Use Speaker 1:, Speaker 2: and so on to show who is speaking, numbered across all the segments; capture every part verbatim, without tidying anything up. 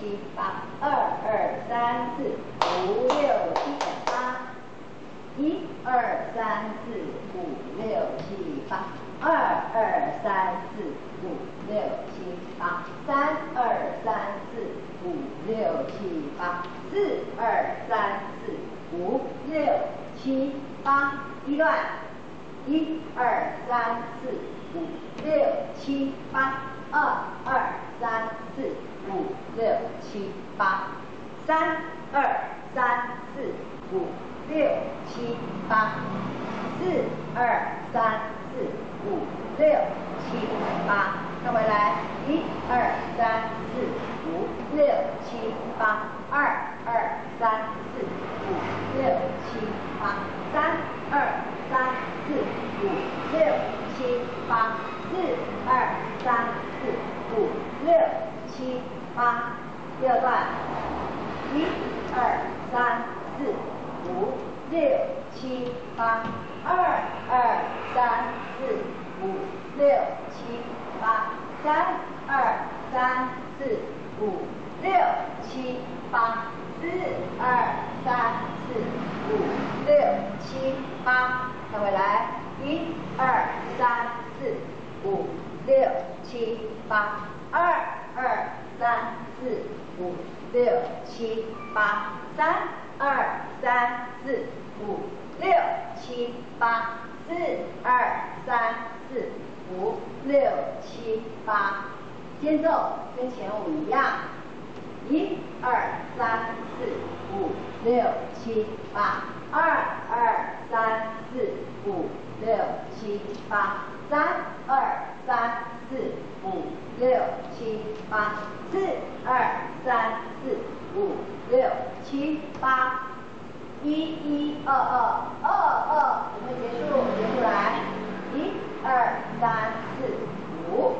Speaker 1: 七八，二二三四五六七八，一二三四五六七八，二二三四五六七八，三二三四五六七八，四二三四五六七八，一乱，一二三四五六七八，二二三四五六七八，三二三四五六七八，四二三四五六七八，看回来，一二三四五六七八，二二三四五六七八，三二三四五六七八，四二三四五六七八，第二段，一二三四五六七八，二二三四五六七八，三二三四五六七八，四二三四五六七八，看回来，一二三四五六七八，二二三四五六七八，三二三四五六七八，四二三四五六七八，间奏跟前五一样，一二三四五六七八，二二三四五六七八，三二三四五六七八，四二三四五六七八，一一二二二二，我们结束，结束来，一二三四五。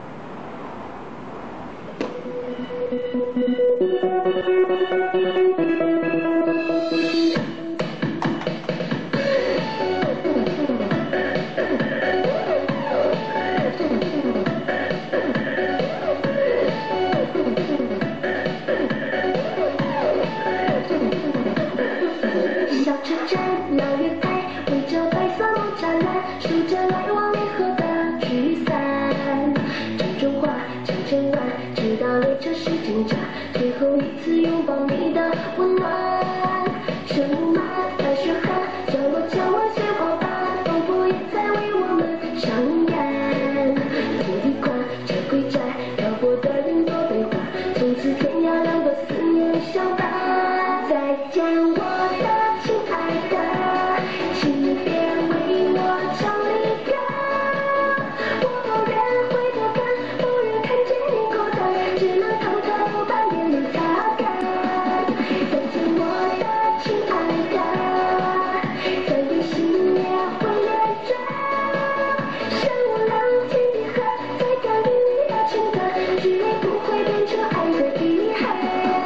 Speaker 2: 小车站，老月台，围着白色木栅栏，数着来往离合的聚散。阵中话，讲整晚，直到列车时间闸，最后一次拥抱你的温暖。圣母玛，白雪河，角落角落鲜花瓣，仿佛也在为我们上演。土地宽，车轨窄，漂泊的人多悲欢，从此天涯两个思念相伴。再见我的。亲爱的，请别为我唱离歌，我不愿回头看，不愿看见你孤单，只能偷偷把眼泪擦干。再见我的亲爱的，再对心也会连着，像我浪天地河，在干预你的情歌，只为不会变成爱的遗憾。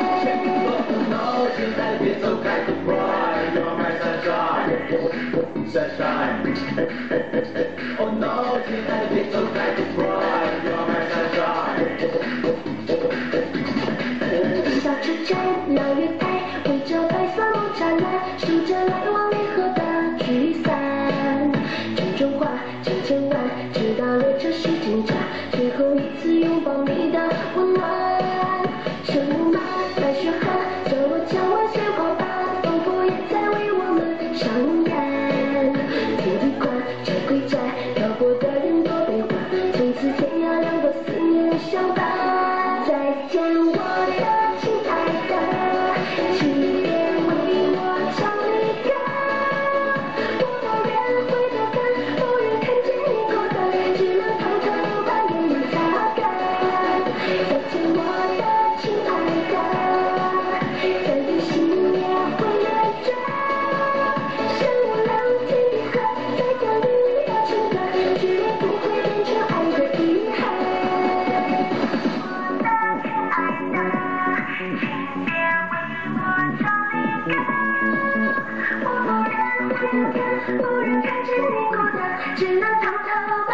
Speaker 3: 现在别走开 ，You're my sunshine, sunshine. Oh no， 现在别走开 ，You're my sunshine.
Speaker 2: 小车站，老月台，围着白色木栅栏，数着来往离合的聚散。阵中话，讲整晚，直到列车时间闸，最后一次拥抱你的温暖。圣母玛，白雪河，角落角落鲜花瓣，仿佛也在为我们上演。土地宽，车轨窄，漂泊的人多悲欢，从此天涯两个思念相伴。再见我的亲爱的，请别为我唱离歌，我不愿回头看，不愿看见你孤单，只能偷偷把眼泪擦干。再见我的亲爱的，再对心也会连着，像我浪天地河，在干预你的情歌，只为不会变成爱的遗憾。我的亲爱的，请别为我唱离歌，我不愿回头看，不愿看见你孤单，只能偷偷